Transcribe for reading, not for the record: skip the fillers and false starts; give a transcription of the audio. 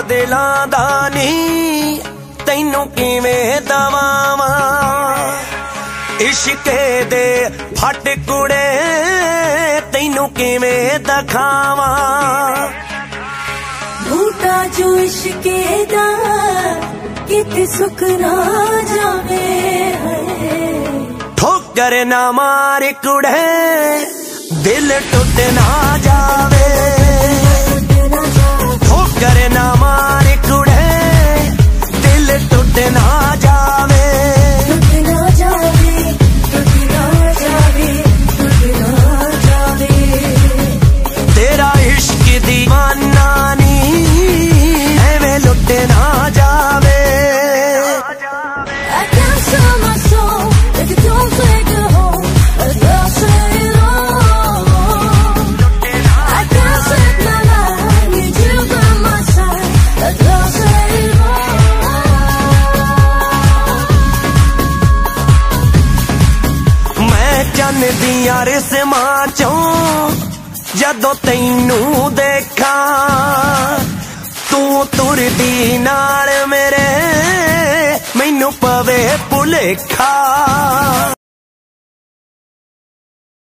दिलां दा नी तैनू किवें दवावां इश्के दे फट कुड़े तैनू किवें दखावां बूटा जो इश्के दा किते सुख ना जावे ठोकर ना मार कुड़े दिल टूट ना जावे ठोकर ना मार कुड़े दिल टूट ना जावे टूट ना जावे टूट ना जावे टूट ना जावे तेरा इश्क दीवाना नी एवें लुट ना जावे I can't sell my soul if you don't take it home. I'll say it all. I can't save my life, need you by my side. I'll say it all. मैं चन दियां रिस्मां चों जदों तैनू देखा तू तुरदी नाल मेरे मैनू पवे भुलेखा।